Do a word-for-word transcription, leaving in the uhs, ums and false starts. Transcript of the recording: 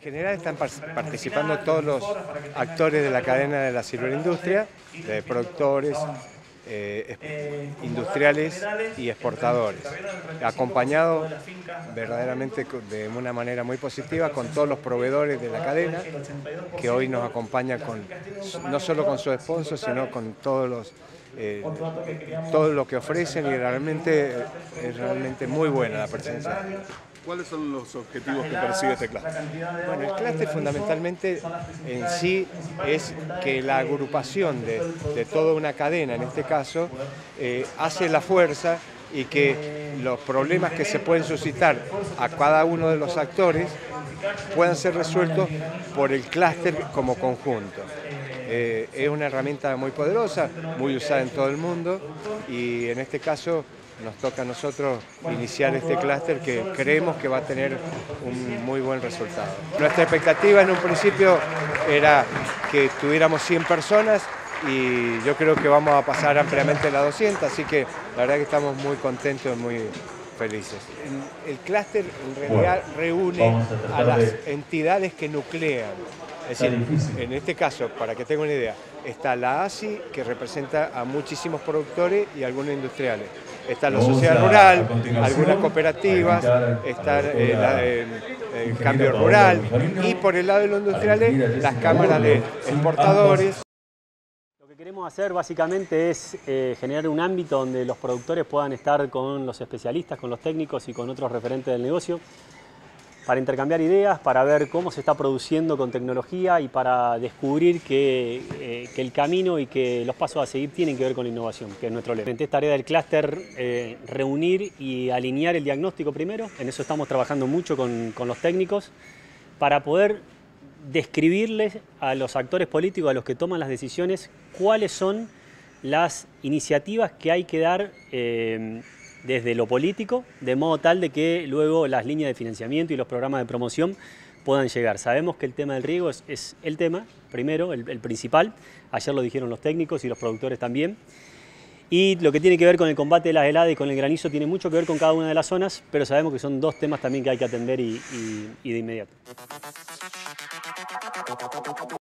general están participando todos los actores de la cadena de la silvicultura, de productores, eh, industriales y exportadores, acompañado verdaderamente de una manera muy positiva con todos los proveedores de la cadena, que hoy nos acompañan con, no solo con su sponsor, sino con todos los Eh, todo lo que ofrecen, y realmente es realmente muy buena la presencia. ¿Cuáles son los objetivos que persigue este clúster? Bueno, el clúster fundamentalmente en sí es que la agrupación de, de toda una cadena, en este caso, eh, hace la fuerza, y que los problemas que se pueden suscitar a cada uno de los actores puedan ser resueltos por el clúster como conjunto. Eh, es una herramienta muy poderosa, muy usada en todo el mundo, y en este caso nos toca a nosotros iniciar este clúster que creemos que va a tener un muy buen resultado. Nuestra expectativa en un principio era que tuviéramos cien personas, y yo creo que vamos a pasar ampliamente las doscientas, así que la verdad que estamos muy contentos y muy felices. El clúster en realidad reúne a las entidades que nuclean. Es decir, en este caso, para que tengan una idea, está la A S I, que representa a muchísimos productores y algunos industriales. Está la sociedad rural, algunas cooperativas, está eh, la, eh, el cambio rural, y por el lado de los industriales, las cámaras de exportadores. Lo que queremos hacer básicamente es eh, generar un ámbito donde los productores puedan estar con los especialistas, con los técnicos y con otros referentes del negocio, para intercambiar ideas, para ver cómo se está produciendo con tecnología y para descubrir que, eh, que el camino y que los pasos a seguir tienen que ver con la innovación, que es nuestro lema. Es tarea del clúster eh, reunir y alinear el diagnóstico primero. En eso estamos trabajando mucho con, con los técnicos, para poder describirles a los actores políticos, a los que toman las decisiones, cuáles son las iniciativas que hay que dar eh, desde lo político, de modo tal de que luego las líneas de financiamiento y los programas de promoción puedan llegar. Sabemos que el tema del riego es, es el tema, primero, el, el principal. Ayer lo dijeron los técnicos y los productores también. Y lo que tiene que ver con el combate de las heladas y con el granizo tiene mucho que ver con cada una de las zonas, pero sabemos que son dos temas también que hay que atender y, y, y de inmediato.